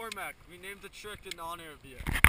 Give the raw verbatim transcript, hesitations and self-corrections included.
Cormac. We named the trick in honor of you.